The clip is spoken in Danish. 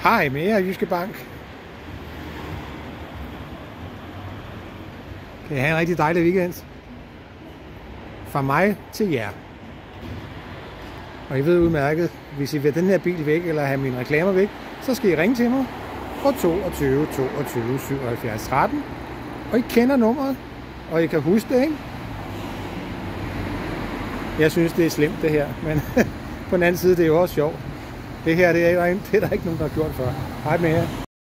Hej med jer, Jyske Bank. Kan I have en rigtig dejlig weekend. Fra mig til jer. Og I ved udmærket, hvis I vil have den her bil væk, eller have mine reklamer væk, så skal I ringe til mig på 22 22 77 13. Og I kender nummeret, og I kan huske det, ikke? Jeg synes, det er slemt det her, men på den anden side, det er jo også sjovt. Det her, det er der ikke nogen, der har gjort før. Hej med jer.